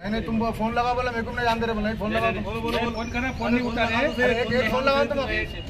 नहीं तुम फोन लगा बोला मेरे को नहीं जान दे रहे बोला फोन लगा फोन करना फोन नहीं उठा रहे फोन लगा तुम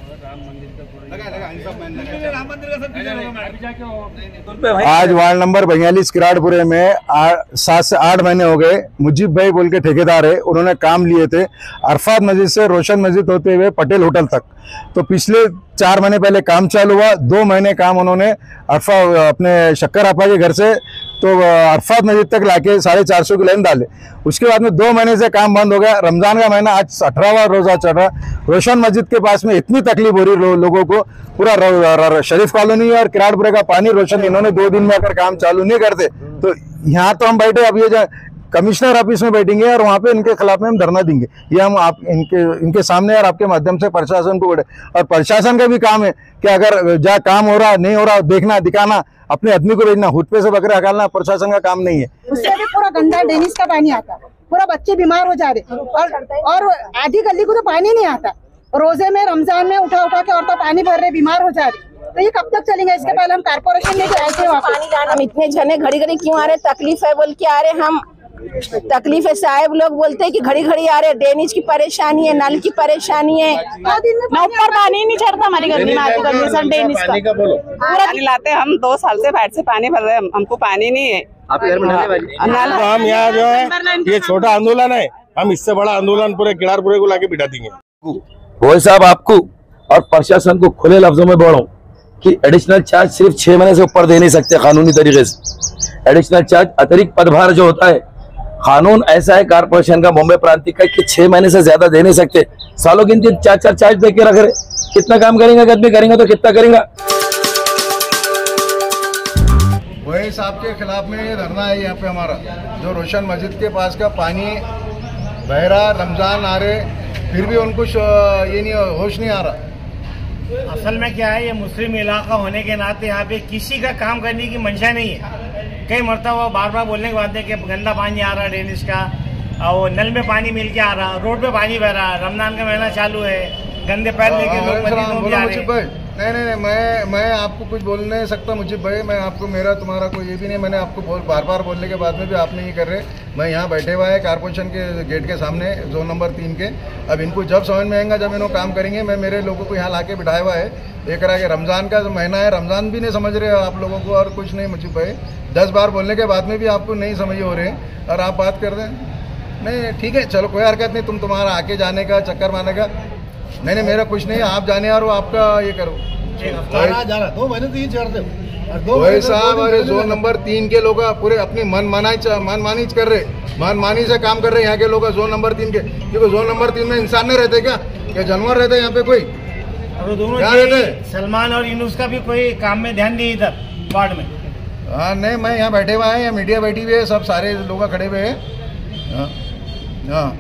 आज वार्ड नंबर 42 किराड़पुरे में 7 से 8 महीने हो गए। मुजीब भाई बोल के ठेकेदार है, उन्होंने काम लिए थे अरफात मस्जिद से रोशन मस्जिद होते हुए पटेल होटल तक। तो पिछले 4 महीने पहले काम चालू हुआ, 2 महीने काम उन्होंने अपने शक्कर आपा के घर से तो अरफात मस्जिद तक लाके 450 की लाइन डाले। उसके बाद में 2 महीने से काम बंद हो गया। रमजान का महीना आज 18वां रोजा चल रहा। रोशन मस्जिद के पास में इतनी तकलीफ हो रही लोगों को, पूरा शरीफ कॉलोनी और किराड़पुरे का पानी रोशन इन्होंने 2 दिन में अगर काम चालू नहीं करते तो यहाँ तो हम बैठे, अब ये कमिश्नर ऑफिस में बैठेंगे और वहाँ पे इनके खिलाफ में हम धरना देंगे। ये हम आप इनके सामने और आपके माध्यम से प्रशासन को, और प्रशासन का भी काम है कि अगर जहाँ काम हो रहा नहीं हो रहा देखना दिखाना, अपने आदमी को भेजना, हुट पे से बकरे हकालना प्रशासन का काम नहीं है। उससे भी पूरा गंदा ड्रेनेज का पानी आता, पूरा बच्चे बीमार हो जा रहे और आधी गली को तो पानी नहीं आता। रोजे में रमजान में उठा के औरतें पानी भर रहे, बीमार हो जा रही। तो ये कब तक चलेंगे? इसके पहले हम कारपोरेशन में आए थे, हम इतने जने घड़ी घड़ी क्यों आ रहे? तकलीफ है बोल के आ रहे हम। तकलीफ है, साहब लोग बोलते हैं कि घड़ी घड़ी आ रहे, ड्रेनेज की परेशानी है, नल की परेशानी है, ऊपर पानी नहीं चढ़ता हमारी गली में। ड्रेनेज का पानी लाते हम 2 साल से बाहर से पानी भर रहे हैं, हमको पानी नहीं है। आपके घर में नल वाली तो हम यहाँ जो है ये छोटा आंदोलन है, हम इससे बड़ा आंदोलन पूरे किराड़पुरे को लाके बिठा देंगे। भाई साहब आपको और प्रशासन को खुले लफ्जों में बोल रहा हूँ कि एडिशनल चार्ज सिर्फ 6 महीने से ऊपर दे नहीं सकते कानूनी तरीके से। एडिशनल चार्ज अतिरिक्त पदभार जो होता है, कानून ऐसा है कारपोरेशन का बॉम्बे प्रांतिक का कि 6 महीने से ज्यादा दे नहीं सकते। सालों गिनती 4 चार्ज दे के रख रहे, कितना काम करेंगे? आदमी करेंगे तो कितना करेंगे? वही साहब के खिलाफ में ये धरना है यहाँ पे हमारा, जो रोशन मस्जिद के पास का पानी बह रहा, रमजान आ रहे, फिर भी उनको ये नहीं होश नहीं आ रहा। असल में क्या है, ये मुस्लिम इलाका होने के नाते यहाँ पे किसी का काम करने की मंशा नहीं है। कई मरतबा बार बार बोलने के बाद है कि गंदा पानी आ रहा है ड्रेनेज का, और नल में पानी मिल के आ रहा, रोड पे पानी बह रहा, रमजान का महीना चालू है, गंदे पैर लेके लोग मस्जिदों में जा रहे हैं। नहीं, मैं आपको कुछ बोल नहीं सकता मुझीब भाई, मैं आपको मेरा तुम्हारा कोई ये भी नहीं। मैंने आपको बार बार बोलने के बाद में भी आपने ये कर रहे। मैं यहाँ बैठे हुआ है कारपोरेशन के गेट के सामने, जोन नंबर 3 के। अब इनको जब समझ में आएगा, जब इन्होंने काम करेंगे, मैं मेरे लोगों को यहाँ लाके बिठाया हुआ है। एक तरह के रमजान का महीना है, रमजान भी नहीं समझ रहे आप लोगों को, और कुछ नहीं मुझीब भाई। 10 बार बोलने के बाद में भी आपको नहीं समझ हो रहे और आप बात कर रहे हैं। नहीं ठीक है, चलो कोई हरकत नहीं, तुम्हारा आके जाने का, चक्कर मारने का नहीं, मेरा कुछ नहीं। आप जाने और आपका ये करो। 2 महीने तो ये चढ़ते वही साहब, अरे जोन नंबर 3 के लोग पूरे अपनी मनमानी कर रहे, मनमानी से काम कर रहे यहाँ के लोग, जोन नंबर 3 के। क्योंकि जोन नंबर 3 में इंसान नहीं रहते क्या जानवर रहते यहाँ पे? कोई क्या रहते? सलमान और यूनुस का भी कोई काम में ध्यान नहीं इधर वार्ड में। हाँ नहीं, मैं यहाँ बैठे हुआ है, यहाँ मीडिया बैठी हुई है, सब सारे लोग खड़े हुए हैं। हाँ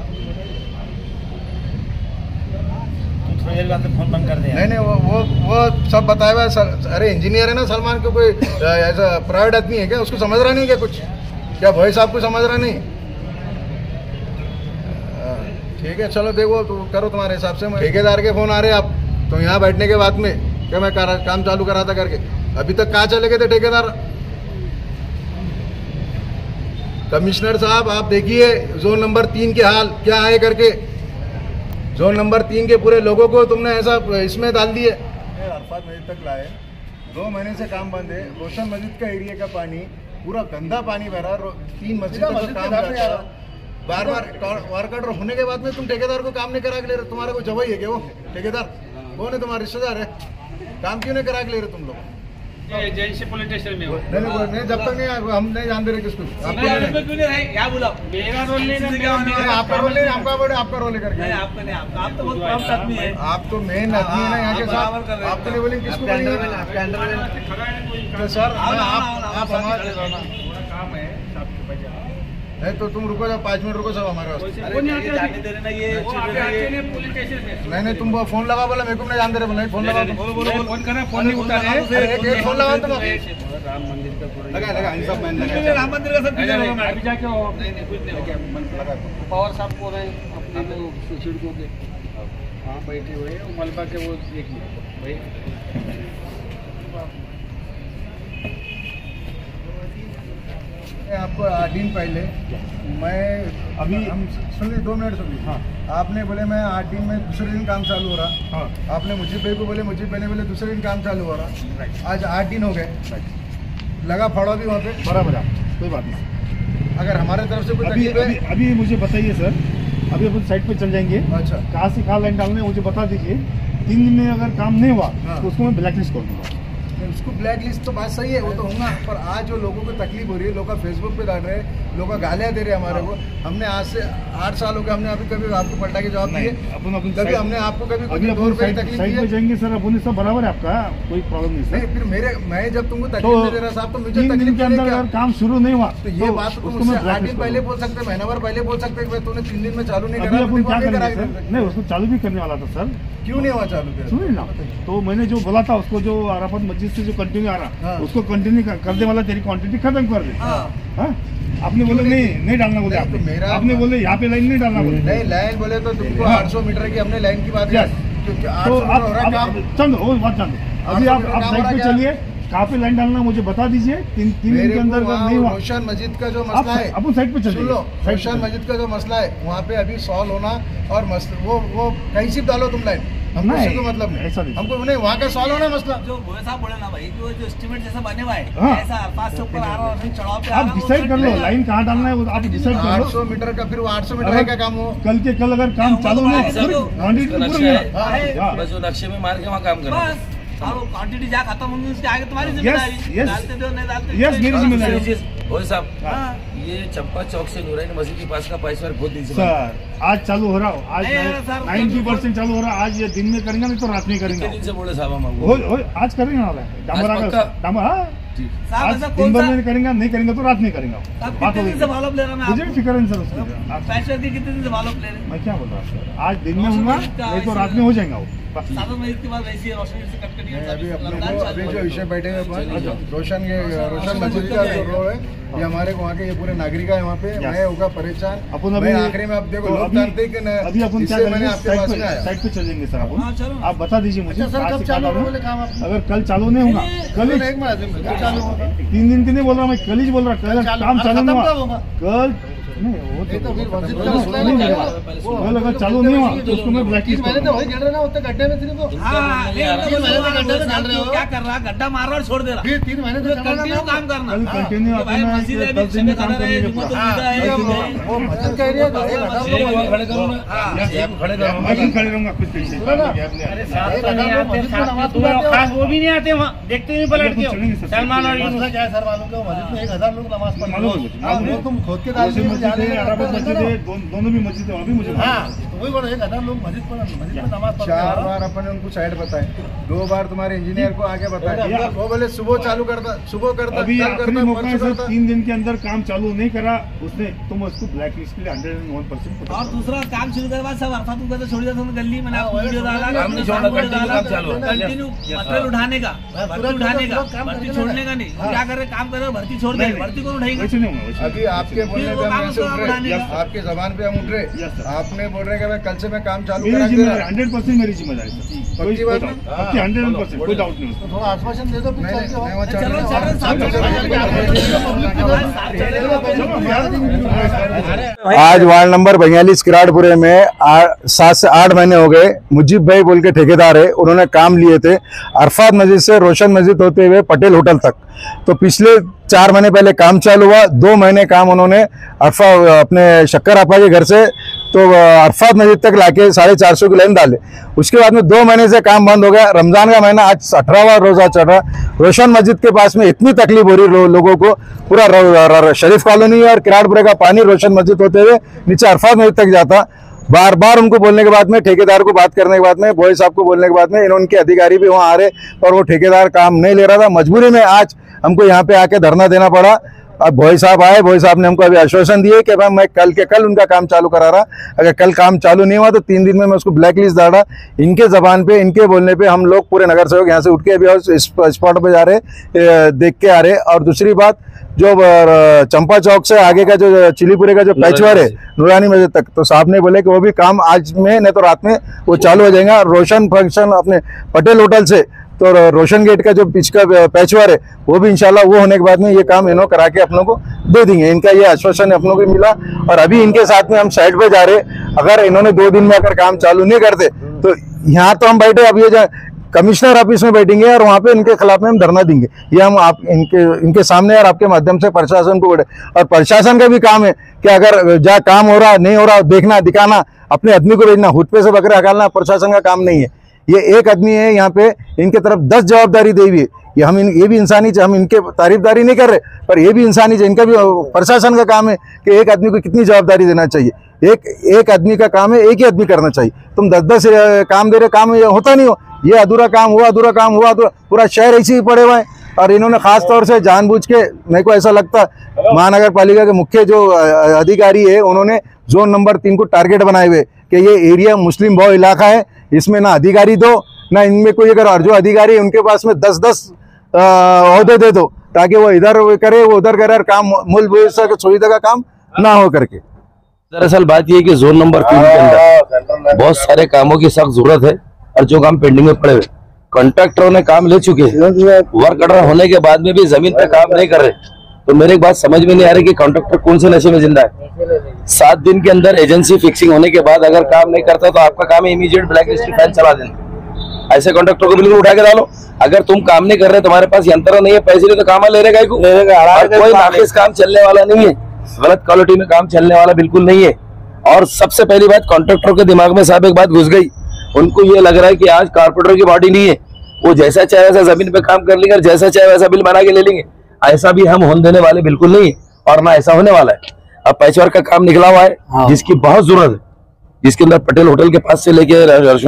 फोन बंद कर दे। नहीं, वो सब बताया हुआ। अरे इंजीनियर है ना सलमान को, कोई ऐसा प्राइवेट आदमी है क्या? उसको समझ रहा नहीं क्या कुछ? क्या भाई साहब को समझ रहा नहीं? ठीक है, चलो देखो तो करो तुम्हारे हिसाब से। ठेकेदार के फोन आ रहे आप तो यहाँ बैठने के बाद में क्या मैं काम चालू करा था करके, अभी तक कहाँ चले गए थे ठेकेदार? कमिश्नर साहब आप देखिए जोन नंबर 3 के हाल क्या है करके। जोन नंबर 3 के पूरे लोगों को तुमने ऐसा इसमें डाल दिए। अरफात मस्जिद तक लाए, 2 महीने से काम बंद है। रोशन मस्जिद का एरिया का पानी पूरा गंदा पानी बह रहा, 3 मस्जिद का काम करता, बार वर्कर होने के बाद में तुम ठेकेदार को काम नहीं करा के ले रहे। तुम्हारा कोई जवाई है क्या? वो ठेकेदार कौन है? तुम्हारा रिश्तेदार है? काम क्यों नहीं करा के ले रहे तुम लोग? पुलिस स्टेशन में नहीं, जब तक नहीं हम नहीं जानते रहे किसको। आपका रोल नहीं, आपका रोल नहीं, आपका रोल है करके। आप तो मेन आदमी है ना यहाँ के साथ, आपको नहीं बोलेंगे किसको बोलेंगे? सर आप हमारे काम है नहीं तो तुम रुको, जब 5 मिनट रुको सब हमारे वास्ते। नहीं, तुम फोन लगा बोला मेरे को नहीं जान दे रहे बोला। फोन लगा फोन करना फोन नहीं उठा रहे, फोन लगा तुम लगा राम मंदिर का सब अभी जाके पवार साहब को हाँ बैठे हुए मलबा के वो एक भाई आपको 8 दिन पहले मैं अभी हम सुनिए 2 मिनट सुनिए। हाँ, आपने बोले मैं 8 दिन में दूसरे दिन काम चालू हो रहा। हाँ, आपने मुझीब भाई को बोले, मुझीब भाई ने बोले दूसरे दिन काम चालू हो रहा। आज 8 दिन हो गए, लगा फाड़ा भी वहाँ पे। बराबर, कोई बात नहीं। अगर हमारे तरफ से कोई तकलीफ है अभी मुझे बताइए सर, अभी अपन साइड पे चल जाएंगे। अच्छा, कहाँ से कहाँ लाइन डालना है मुझे बता दीजिए। 3 दिन में अगर काम नहीं हुआ तो उसको मैं ब्लैक लिस्ट कर दूंगा। उसको ब्लैक लिस्ट तो बात सही है, वो तो होगा, पर आज जो लोगों को तकलीफ हो रही है, लोग फेसबुक पे डाल रहे हैं, लोग गालियाँ दे रहे हैं हमारे को। हमने आज से 8 साल हो गए, हमने अभी कभी आपको पलटा के जवाब दिए? कभी हमने आपको कभी कुछ 2 रुपए की तकलीफ दी है? जाएंगे सर, अपन सब बराबर है, आपका कोई प्रॉब्लम नहीं सर। फिर मैं जब तुमको तकलीफ नहीं दे रहा साहब, तो मुझे तकलीफ के अंदर अगर काम शुरू नहीं हुआ तो ये बात तुम 8 दिन पहले बोल सकते, महीना भर पहले बोल सकते, तूने 3 दिन में चालू नहीं करा। नहीं, उसको चालू भी करने वाला था सर। क्यों नहीं हुआ चालू? सुनिए ना, तो मैंने जो बोला था उसको, जो अराफत मस्जिद से जो कंटिन्यू आ रहा उसको कंटिन्यू करने वाला, तेरी क्वांटिटी खत्म कर दे। आपने बोले नहीं डालना बोले, आपने बोले यहाँ पे लाइन नहीं डालना बोले। नहीं, लाइन बोले तो तुमको 800 मीटर की हमने लाइन की बात है। तो चलो बात जान दो, अभी आप साइड पे चलिए, कहाँ पे लाइन डालना मुझे बता दीजिए। 3 दिन के अंदर अगर नहीं हुआ, रोशन मस्जिद का जो मसला है, अपन साइड पे चलिए। रोशन मस्जिद का जो मसला है वहाँ पे अभी सॉल्व होना, और वो कहीं से डालो तुम लाइन, हमको उससे कोई मतलब नहीं, हमको नहीं, वहाँ का सॉल्व होना मसला। जो साहब बोले ना भाई, जो एस्टीमेट जैसा बने हुआ है, ऐसा 5 से ऊपर आ रहा है, चढ़ाव पे आप डिसाइड कर लो लाइन कहाँ डालना है, वो आप डिसाइड कर लो। 800 मीटर का, फिर वो 800 मीटर का काम हो। कल के कल अगर काम चालू नहीं, जो नक्शे में मार के वहाँ काम करना, क्वांटिटी जा खत्म होंगी, उसके आगे तुम्हारी जिम्मेदारी, डालते दो नहीं डालते। यस, मेरी जिम्मेदारी। साहब, ये चंपा चौक से नूरानी मस्जिद के पास का पाइप बहुत दिन से सर आज चालू हो रहा हो, आज 90% चालू हो रहा है। आज ये दिन में करेंगे नहीं तो रात में करेंगे। दिन से बोले साहब हम आज करेंगे ना, डामर आज दिन भर में करेंगे, नहीं करेंगे तो रात में करेंगे। बात होगी, मुझे फिक्र है सर उसका। पैसे कितने दिन से मालूम ले रहे हैं? मैं क्या बोल रहा हूँ सर, आज दिन में होगा नहीं तो रात में हो जाएगा वो। अभी जो विषय बैठे हुए रोशन मस्जिद का जो रोड है, ये हमारे वहाँ के ये पूरे नागरिक है वहाँ पे। मैं होगा परेशान। अपन आखिरी में आप देखो, लोग जानते हैं कि अभी अपन क्या करेंगे, साइड पे चलेंगे सर। अपन आप बता दीजिए मुझे, अगर कल चालू नहीं होगा, कल 3 दिन की नहीं बोल रहा मैं, कल ही बोल रहा, कल काम चालू नहीं हुआ, कल नहीं वो तो कल अगर चालू नहीं हुआ तो उसको मैं ब्लैक लिस्ट गड्ढे में क्या कर रहा, गड्ढा मार रहा और छोड़ दे रहा। 3 महीने से कंटिन्यू काम करना, कंटिन्यू खड़े रहूंगा कुछ पीछे, वो भी नहीं आते वहाँ, देखते नहीं पलट के। सलमान और सर मालूम क्या मस्जिद में 1000 लोग नमाज पढ़, तुम खोद के डाल मस्जिद है, दोनों भी मस्जिद है, अभी मुझे वही बोलो 1000 लोग मस्जिद में नमाज पढ़ते। 4 बार अपन उनको साइड बताए, 2 बार तुम्हारे इंजीनियर को आगे बताया, वो बोले सुबह चालू करता, सुबह करता, अभी आखिरी मौका है सर। 3 दिन के अंदर काम चालू नहीं करा उसने, तुम उसको ब्लैक लिस्ट के लिए 101%। और दूसरा काम शुरू करने बाद सब अरफात को कहते छोड़ दिया था गली में, वीडियो डाला, कंटिन्यू मटेरियल उठाने का, भर्ती उठाने का, भर्ती छोड़ने का नहीं। क्या कर रहे, काम कर रहे, भर्ती छोड़ दे, भर्ती कौन उठाएंगे? अभी आपके बोलने पे हम ऐसे उठ रहे, आपके जबान पे हम उठ रहे, आपने बोल रहे कि कल से मैं काम चालू करा दे रहा। 100% मेरी जिम्मेदारी सर, कोई 100%, कोई डाउट नहीं। तो थोड़ा आश्वासन दे दो। आज वार्ड नंबर 42 किराड़पुरे में 7 से 8 महीने हो गए। मुजीब भाई बोल के ठेकेदार है, उन्होंने काम लिए थे अरफात मस्जिद से रोशन मस्जिद होते हुए पटेल होटल तक। तो पिछले 4 महीने पहले काम चालू हुआ, 2 महीने काम उन्होंने अपने शक्कर आपा के घर से तो अरफात मस्जिद तक लाके 450 की लाइन डाले। उसके बाद में 2 महीने से काम बंद हो गया। रमजान का महीना आज 18वां रोजा चल रहा। रोशन मस्जिद के पास में इतनी तकलीफ हो रही लोगों को, पूरा शरीफ कॉलोनी और किराड़पुरे का पानी रोशन मस्जिद होते हुए नीचे अरफात मस्जिद तक जाता। बार बार उनको बोलने के बाद में, ठेकेदार को बात करने के बाद में, बोए साहब को बोलने के बाद में, उनके अधिकारी भी वहाँ आ रहे और वो ठेकेदार काम नहीं ले रहा था। मजबूरी में आज हमको यहाँ पे आके धरना देना पड़ा। अब भोई साहब आए, भोई साहब ने हमको अभी आश्वासन दिए कि भाई मैं कल के कल उनका काम चालू करा रहा, अगर कल काम चालू नहीं हुआ तो 3 दिन में मैं उसको ब्लैक लिस्ट डाला। इनके जबान पे, इनके बोलने पे हम लोग पूरे नगर सेवक यहाँ से उठ के अभी स्पॉट पे जा रहे, देख के आ रहे। और दूसरी बात, जो चंपा चौक से आगे का जो चिलीपुरे का जो पैचवर है नूरानी मस्जिद तक, तो साहब ने बोले कि वो भी काम आज में नहीं तो रात में वो चालू हो जाएगा। रोशन फंक्शन अपने पटेल होटल से तो रोशन गेट का जो पिच का पैचवर है वो भी इंशाल्लाह वो होने के बाद में ये काम इन्हों करा के अपनों को दे देंगे। इनका ये आश्वासन अपनों को मिला और अभी इनके साथ में हम साइड पे जा रहे। अगर इन्होंने 2 दिन में अगर काम चालू नहीं करते तो यहाँ तो हम बैठे, अब ये कमिश्नर ऑफिस में बैठेंगे और वहाँ पे इनके खिलाफ में हम धरना देंगे। ये हम आप इनके सामने और आपके माध्यम से प्रशासन को, और प्रशासन का भी काम है कि अगर जहाँ काम हो रहा नहीं हो रहा देखना, दिखाना, अपने आदमी को भेजना, हुद पे से बकरे हकालना प्रशासन का काम नहीं है। ये एक आदमी है यहाँ पे, इनके तरफ 10 जवाबदारी दी हुई है। ये भी इंसानी, हम इनके तारीफदारी नहीं कर रहे, पर ये भी इंसानी, इनका भी प्रशासन का काम है कि एक आदमी को कितनी जवाबदारी देना चाहिए। एक आदमी का काम है, एक ही आदमी करना चाहिए। तुम 10-10 काम दे रहे, काम ये होता नहीं हो, ये अधूरा काम हुआ, अधूरा काम हुआ, पूरा शहर ऐसे ही पड़े हुए हैं। और इन्होंने खास तौर से जानबूझ के, मेरे को ऐसा लगता महानगर पालिका के मुख्य जो अधिकारी है उन्होंने जोन नंबर 3 को टारगेट बनाए हुए कि ये एरिया मुस्लिम बहु इलाका है, इसमें ना अधिकारी दो ना इनमें कोई, अगर जो अधिकारी है उनके पास में 10-10 ओहदे दे दो ताकि वो इधर करे वो उधर करे और काम मूलभूत सुविधा का काम ना हो करके। दरअसल बात ये है कि जोन नंबर 3 के अंदर बहुत सारे कामों की सख्त जरूरत है और जो काम पेंडिंग में पड़े हुए, कॉन्ट्रैक्टरों ने काम ले चुके हैं, वर्क ऑर्डर होने के बाद में भी जमीन पे काम नहीं कर रहे। तो मेरे एक बात समझ में नहीं आ रही कि कॉन्ट्रैक्टर कौन से नशे में जिंदा है। 7 दिन के अंदर एजेंसी फिक्सिंग होने के बाद अगर काम नहीं करता तो आपका काम है इमीडिएट ब्लैक लिस्ट की फाइल चला देना। ऐसे कॉन्ट्रैक्टर को बिल्कुल उठा के डालो। अगर तुम काम नहीं कर रहे, तुम्हारे पास यंत्र नहीं है, पैसे नहीं, तो काम ले रहेगा कोई नाकिस काम चलने वाला नहीं है, गलत क्वालिटी में काम चलने वाला बिल्कुल नहीं है। और सबसे पहली बात, कॉन्ट्रैक्टरों के दिमाग में साहब एक बात घुस गई, उनको ये लग रहा है कि आज कारपोरेटर की बॉडी नहीं है, वो जैसा चाहे वैसा जमीन पे काम कर लेंगे और जैसा चाहे वैसा बिल बना के ले लेंगे। ऐसा भी हम होने देने वाले बिल्कुल नहीं है और ना ऐसा होने वाला है। अब पैचवर्क का काम निकला हुआ है जिसकी बहुत जरूरत है, जिसके अंदर पटेल होटल के पास से लेके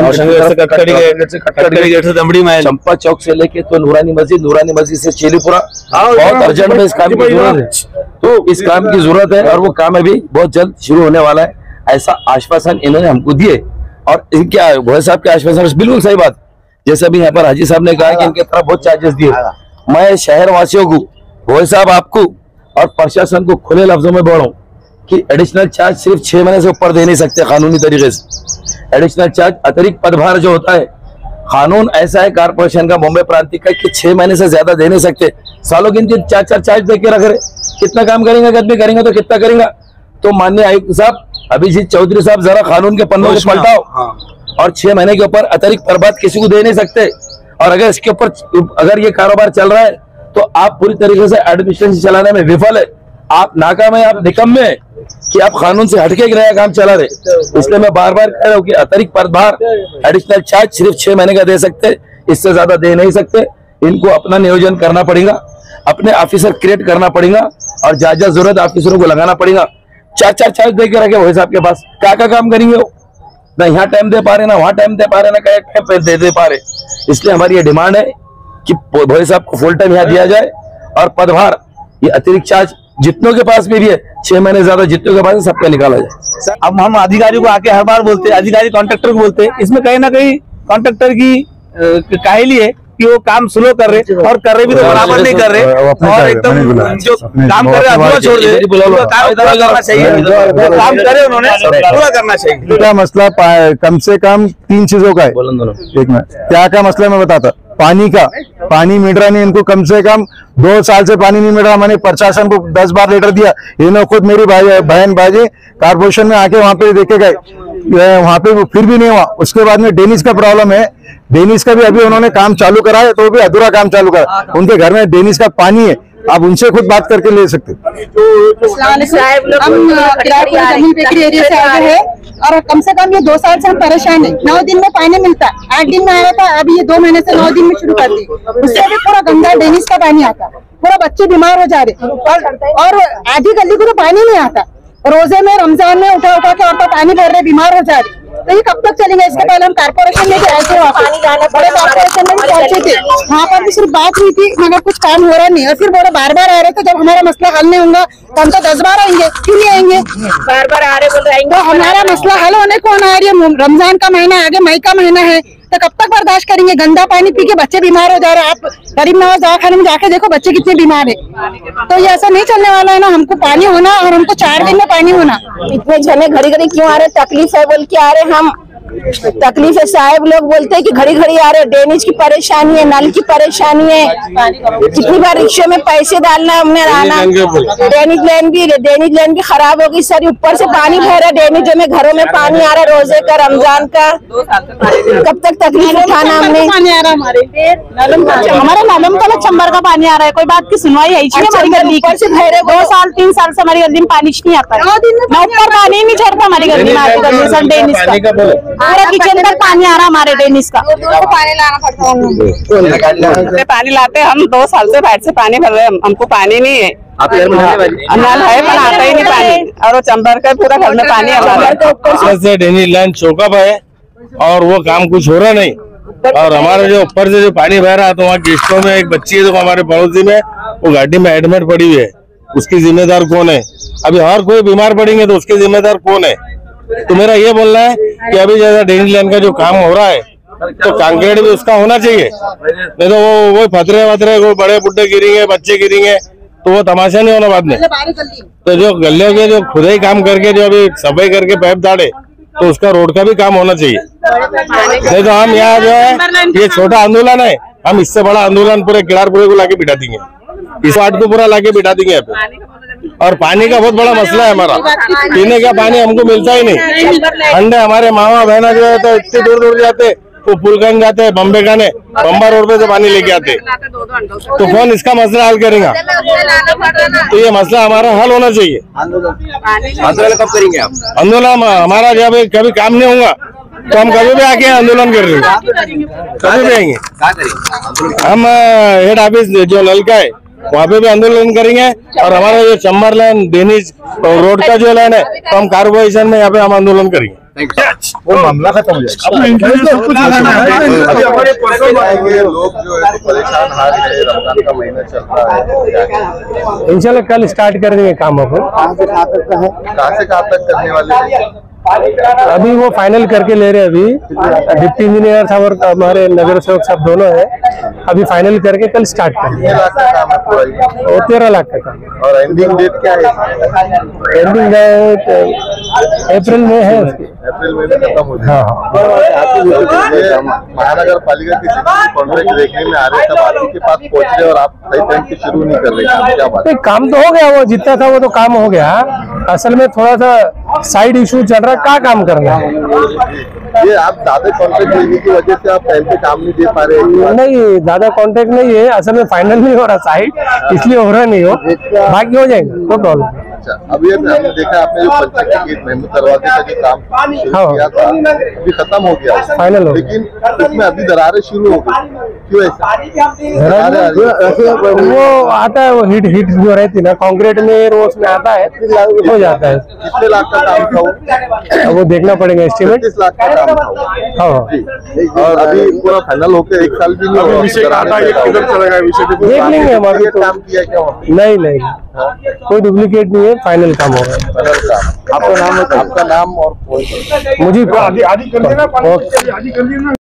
चंपा चौक से लेके तो नूरानी मस्जिद से चेलीपुरा, बहुत अर्जेंट में इस काम की जरूरत है। तो इस काम की जरूरत है और वो काम अभी बहुत जल्द शुरू होने वाला है, ऐसा आश्वासन इन्होंने हमको दिए। और इनके भोए साहब के आश्वासन बिल्कुल सही बात, जैसे अभी यहाँ पर हाजी साहब ने कहा कि इनके तरफ बहुत चार्जेस दिए। मैं शहर वासियों को, भोए साहब आपको और प्रशासन को खुले लफ्जों में बोल रहा हूँ कि एडिशनल चार्ज सिर्फ 6 महीने से ऊपर दे नहीं सकते कानूनी तरीके से। एडिशनल चार्ज अतिरिक्त पदभार जो होता है, कानून ऐसा है कारपोरेशन का, मुंबई प्रांतिक का, कि 6 महीने से ज्यादा दे नहीं सकते। सालों की इनके 4-4 चार्ज दे के रख रहे, कितना काम करेंगे, आदमी करेंगे तो कितना करेगा। तो माननीय आयुक्त साहब अभिजीत चौधरी साहब, जरा कानून के पन्नों को पलटाओ और 6 महीने के ऊपर अतिरिक्त प्रभात किसी को दे नहीं सकते। और अगर इसके ऊपर अगर ये कारोबार चल रहा है तो आप पूरी तरीके से एडमिनिस्ट्रेशन चलाने में विफल है, आप नाकाम है, आप निकम्मे हैं कि आप कानून से हटके नया काम चला रहे। इसलिए मैं बार बार कह रहा हूँ कि अतिरिक्त प्रभार एडिशनल चार्ज सिर्फ 6 महीने का दे सकते, इससे ज्यादा दे नहीं सकते। इनको अपना नियोजन करना पड़ेगा, अपने ऑफिसर क्रिएट करना पड़ेगा और ज्यादा जरूरत ऑफिसरों को लगाना पड़ेगा। 4-4 चार्ज दे के रखे भोए साहब के पास, क्या काम करेंगे वो, ना यहाँ टाइम दे पा रहे, ना वहाँ टाइम दे पा रहे, ना कहीं टाइम पे दे पा रहे। इसलिए हमारी ये डिमांड है कि भोए साहब को फुल टाइम यहाँ दिया जाए और पदभार ये अतिरिक्त चार्ज जितनों के पास में भी है 6 महीने ज्यादा जितनों के पास है सबका निकाला जाए। अब हम अधिकारी को आके हर बार बोलते, अधिकारी कॉन्ट्रैक्टर को बोलते, इसमें कहीं ना कहीं कॉन्ट्रैक्टर की काहिली है कि वो काम स्लो कर रहे और कर रहे भी तो बराबर नहीं कर रहे और एकदम जो काम कर रहे अधूरा छोड़ दे। काम करना चाहिए, काम करे उन्होंने पूरा करना चाहिए। क्या मसला कम से कम 3 चीजों का है। एक मिनट, क्या मसला मैं बताता। पानी का, पानी मिल रहा नहीं इनको, कम से कम 2 साल से पानी नहीं मिल रहा। मैंने प्रशासन को 10 बार लेटर दिया, इन्होंने खुद मेरी बहन बाजी कारपोरेशन में आके वहां पे देखे गए, वहां पे फिर भी नहीं हुआ। उसके बाद में डेनिस का प्रॉब्लम है, डेनिस का भी अभी उन्होंने काम चालू करा है तो वो भी अधूरा काम चालू करा। उनके घर में डेनिस का पानी है, आप उनसे खुद बात करके ले सकते। हम एरिया से आए हैं और कम से कम ये 2 साल से हम परेशान है। 9 दिन में पानी मिलता, 8 दिन में आया था, अभी ये 2 महीने से 9 दिन में शुरू कर दी। उससे भी पूरा गंदा डेनिस का पानी आता, पूरा बच्चे बीमार हो जा रहे और आधी गली को तो पानी नहीं आता। रोजे में रमजान में उठा के औरतें पानी भर रहे, बीमार हो जा रही। तो ये कब तक चलेंगे? इसके पहले हम कारपोरेशन में भी आए थे, बड़े कारपोरेशन में भी पहुंचे थे, वहाँ पर भी सिर्फ बात हुई थी मगर कुछ काम हो रहा नहीं। और फिर बोले बार बार आ रहे थे, जब हमारा मसला हल नहीं होगा तो हम तो 10 बार आएंगे, क्यों नहीं आएंगे? बार बार आ रहे बोल रहे तो हमारा मसला हल होने को ना आ रही है। रमजान का महीना आगे, मई का महीना है, तो कब तक बर्दाश्त करेंगे? गंदा पानी पी के बच्चे बीमार हो जा रहे हैं। आप गरीब नवाज दवाखाने में जाके देखो बच्चे कितने बीमार है। तो ये ऐसा नहीं चलने वाला है ना, हमको पानी होना और हमको 4 दिन में पानी होना। इतने जने घड़ी घड़ी क्यों आ रहे, तकलीफ है बोल के आ रहे। हम तकलीफ है। साहब लोग बोलते हैं कि घड़ी घड़ी आ रहे, ड्रेनेज की परेशानी है, नल की परेशानी है। कितनी बार रिक्शे में पैसे डालना हमने आना, ड्रेनेज लाइन भी खराब हो गई सर। ऊपर से पानी भर रहा है ड्रेनेज में, घरों में पानी आ रहा है, रोजे का रमजान का। कब तक तकलीफ उठाना हमने? हमारे नालम का चंबर का पानी आ रहा है, कोई बात की सुनवाई है हमारी गली की। 2 साल 3 साल से हमारी गली में पानी नहीं आता है, ना ऊपर पानी नहीं चढ़ता हमारी गली में। ड्रेनेज का पूरा किचन तक पानी आ रहा है हमारे ड्रेनेज का। पानी लाना पड़ता है, पानी लाते हम 2 साल से बाहर से पानी भर रहे हैं, हमको पानी नहीं है। नल है पर आता ही नहीं पानी, और वो चंबर का पूरा घर में पानी हमारा। ड्रेनेज लाइन चौकअप है और वो काम कुछ हो रहा नहीं। और हमारे जो ऊपर से जो पानी बह रहा है तो वहाँ किस्तों में एक बच्ची है जो हमारे पड़ोसी में वो गाड़ी में एडमिट पड़ी हुई है, उसकी जिम्मेदार कौन है? अभी हर कोई बीमार पड़ेंगे तो उसके जिम्मेदार कौन है? तो मेरा ये बोलना है कि अभी जैसा ड्रेनेज लाइन का जो काम हो रहा है तो कंक्रीट भी उसका होना चाहिए, नहीं तो वो फतरे वतरे वो बड़े बुड्ढे गिरेंगे, बच्चे गिरेंगे तो वो तमाशा नहीं होना बाद में। तो जो गलियों के जो खुदाई काम करके जो अभी सफाई करके पाइप डाले तो उसका रोड का भी काम होना चाहिए। नहीं तो हम यहाँ जो है ये छोटा आंदोलन है, हम इससे बड़ा आंदोलन पूरे किलारपुरे को लाके बिठा देंगे, इस वार्ड को पूरा लाके बिठा देंगे यहाँ पे। और पानी का बहुत बड़ा मसला है हमारा, पीने का पानी हमको मिलता ही नहीं। ठंडे हमारे मामा बहना जो है तो इतने दूर दूर जाते, वो पुलगंज जाते हैं, बम्बे खाने, बम्बा रोड पे से पानी लेके आते, तो कौन इसका मसला हल करेगा? तो ये मसला हमारा हल होना चाहिए। आंदोलन कब करेंगे आप? आंदोलन हमारा जब कभी काम नहीं होगा तो हम कभी भी आके आंदोलन कर रहे हैं, कभी भी आएंगे। हम हेड ऑफिस जो नल का है वहाँ पे भी आंदोलन करेंगे, और हमारा जो चंबर लाइन ड्रेनेज रोड का जो लाइन है तो हम कारपोरेशन में यहाँ पे हम आंदोलन करेंगे। वो मामला खत्म हो जाएगा। लोग जो है परेशान हाल है, रमजान का महीना चल रहा है, इंशाल्लाह कल स्टार्ट कर देंगे काम। अपन कहाँ से कहाँ तक करने वाले? अभी वो फाइनल करके ले रहे हैं। अभी डिप्टी इंजीनियर साहब और हमारे नगर सेवक साहब दोनों है, अभी फाइनल करके कल स्टार्ट करेंगे। 13 लाख का काम है पूरा, वो 13 लाख का काम। और एंडिंग डेट क्या है? एंडिंग डेट अप्रैल में है, अप्रैल में खत्म हो जाएगा। महानगर पालिका की कॉन्ट्रैक्ट देखने में आ रहे, तब आपके के पास पहुंच रहे और आप सही टाइम पे शुरू नहीं कर रहे, क्या बात? काम तो हो गया, वो जितना था वो तो काम हो गया। असल में थोड़ा सा साइड इशू चल रहा है, क्या काम करना है। ये आप ज्यादा कॉन्ट्रैक्ट लेने की वजह से आप टाइम पे काम नहीं दे पा रहे हैं? नहीं, ज्यादा कॉन्ट्रैक्ट नहीं है, असल में फाइनल नहीं हो रहा साइड, इसलिए हो रहा नहीं हो, बाकी हो जाएगा, नो प्रॉब्लम। अच्छा, अभी हमने देखा आपने जो पंचायत के गेट महमूद दरवाजे का जो काम शुरू किया था अभी खत्म हो गया, फाइनल हो, लेकिन इसमें अभी दरारें शुरू हो गई, क्यों ऐसा? वो आता है, वो हिट जो रहती ना कंक्रीट में वो उसमें आता है, हो जाता है। कितने लाख का काम था वो देखना पड़ेगा एस्टिमेट। 30 लाख का काम था। हाँ, और अभी पूरा फाइनल होकर 1 साल भी नहीं हुआ, देख लेंगे हम अभी। काम किया क्या? नहीं, कोई डुप्लीकेट नहीं है, फाइनल काम हो रहा है। आपका नाम और मुझे आदि कर देना।